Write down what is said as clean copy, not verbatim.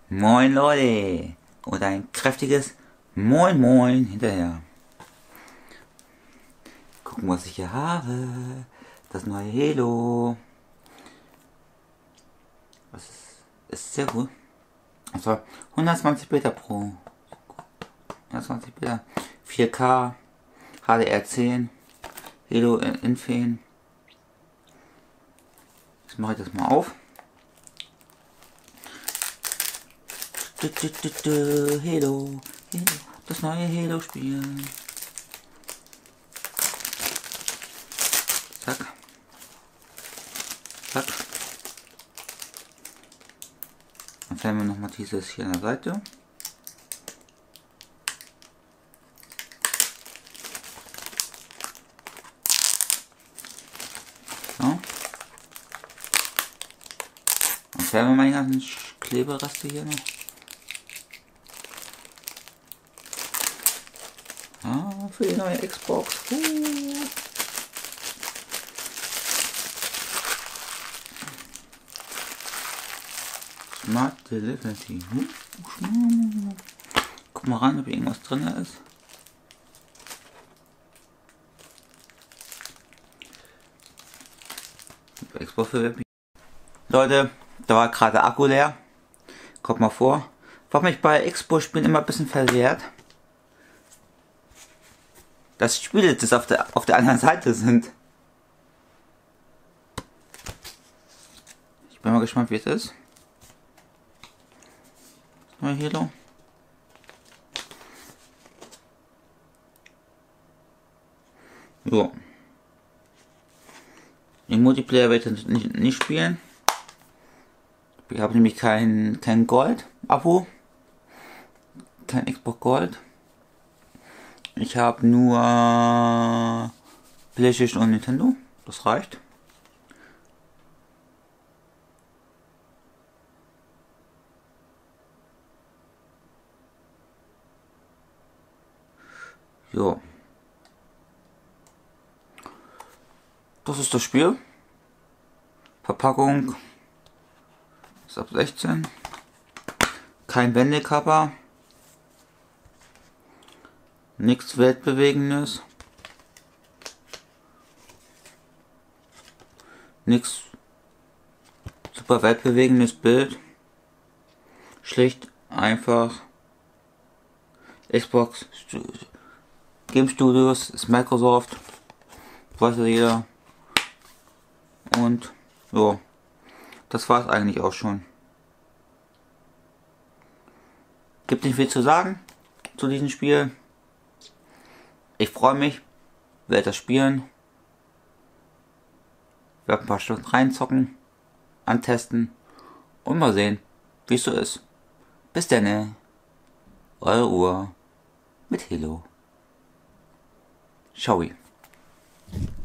Moin Leute und ein kräftiges Moin Moin hinterher. Gucken, was ich hier habe. Das neue Halo. Das ist sehr gut. Also 120 Bilder pro 120 Bilder, 4K, HDR10, Halo Infinite. Jetzt mache ich das mal auf. Halo, das neue Halo-Spiel. Zack. Zack. Dann fällen wir nochmal dieses hier an der Seite. So. Dann fällen wir mal die ganzen Klebereste hier noch. Ah, für die neue Xbox. Smart Delivery. Guck mal rein, ob irgendwas drin ist. Xbox für Web. Leute, da war gerade Akku leer. Kommt mal vor. Was mich bei Xbox-Spielen immer ein bisschen verwehrt. Dass Spiele das auf der anderen Seite sind. Ich bin mal gespannt, wie es ist. Neue Halo. So. Im Multiplayer werde ich nicht spielen. Ich habe nämlich kein Gold-Abo. Kein Xbox Gold. Ich habe nur PlayStation und Nintendo. Das reicht. Jo. Das ist das Spiel. Verpackung ist ab 16. Kein Wendekörper. Nichts Weltbewegendes. Nichts super weltbewegendes Bild. Schlicht einfach Xbox Game Studios ist Microsoft. Weiß ja jeder. Und so. Das war es eigentlich auch schon. Gibt nicht viel zu sagen zu diesem Spiel. Ich freue mich, werde das spielen, werde ein paar Stunden reinzocken, antesten und mal sehen, wie es so ist. Bis dann, eure Uhr mit Halo. Ciao.